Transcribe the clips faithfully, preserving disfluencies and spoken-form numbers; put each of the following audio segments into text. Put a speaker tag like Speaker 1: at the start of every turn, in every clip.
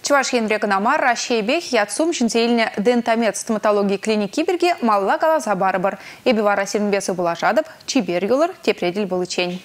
Speaker 1: Чуваш енрегінамар Рашейбех ятсум жінзейліне дентамет стоматологии клиники бірге малла қаласа барыбыр. Эбивара сенбесі бұлашадып, чибер юлар тепреділ бұлычень.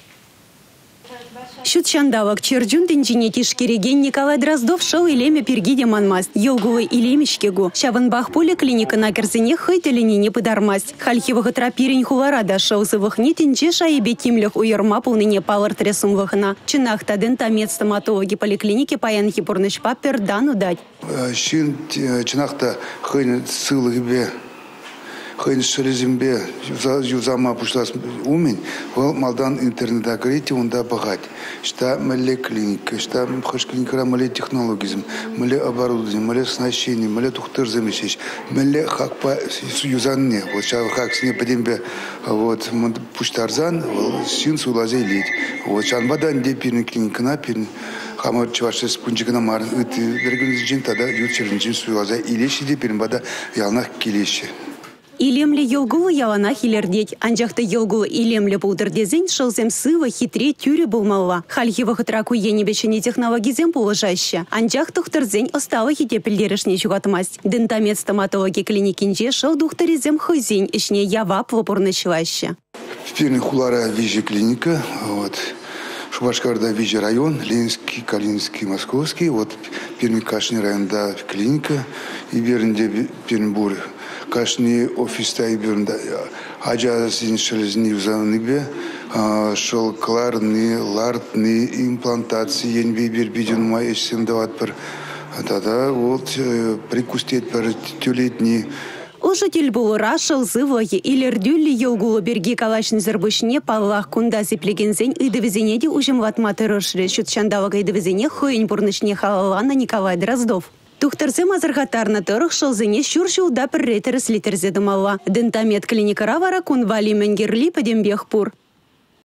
Speaker 2: Шутчандавак черджун тенчине тишкереген Николай Дроздов шел илеме пергиде манмаст. Елгулы илемешкегу. Шаванбах поле клиника на керзине хайтелени не подармаст. Хальхивага тропирень хуларада шел сывахни тенче шаебе кимлях уерма полныне палар тресум вахна. Чинахта дентамет стоматологи поликлиники паянхи порныш папер дану дать.
Speaker 3: Чин чинахта хайн сылыгбе. Хайн шелезимбе юзама пуштас умень, вал малдан интернета говорите, он да богать. Что мале клиника, что хаш клиника мале технологизм, мале оборудование, мале оснащение, мале тухтер замещать, мале хак по юзанне, вот сейчас хак с не подембе, вот пуштарзан, вал син сулазей лить, вот сейчас водан де пирни клиника на пирни. Хамар чуваши спунчикана мар, это регулярный джин тогда ютчерный джин сулазей илещи де пирни вода ялнах килещи.
Speaker 2: Илемле елгулы ялана хилердеть. Анжахта елгулы илемле булдырдезень шелзем сыва хитре тюре булмалла. Хальхива хатраку енебечене технологизем положаще. Анжах тухтырзень остава хите пельдерешне чугатмасть. Дентамет стоматологи клиникинже шел духтаризем хозень ишне явап вопорночеваще.
Speaker 3: Пирни хулара вижи клиника, вот. Шубашкарда вижи район, Ленинский, Калининский, Московский, вот Пирни Кашни район да клиника, и Бернде Пирнбург. Кашни офиста и бюрнда, аджазин шелезни узаныбе, шел кларны, лартны имплантации, янбе бирбиден май эшсен дават пер, тогда вот прикустеть пер тюлетни.
Speaker 2: Ужитель был рашел зывоги или рдюли елгулу берги калашни зарбышне паллах кунда зиплегензень и довезенеди ужим ватматы рошре, шутчандавага и довезене хуень бурнычне халалана Николай Дроздов. Тухтарзем азаргатарна тырых шылзене щуршыл да пірретеріс литерзе думалла. Дентамет клиника равара кун вали менгерли падембех пур.